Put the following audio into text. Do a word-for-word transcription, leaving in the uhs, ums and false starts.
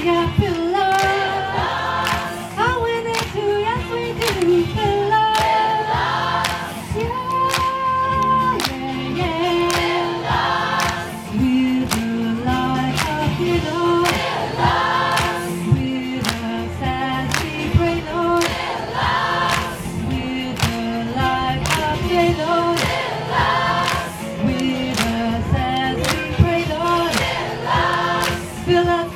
yeah, fill us. Oh, when they do, yes we do, fill us. Yeah, yeah, yeah. With the light of your Lord. With us as we pray, Lord. With the light of your Lord. With us as we pray, Lord. Fill us.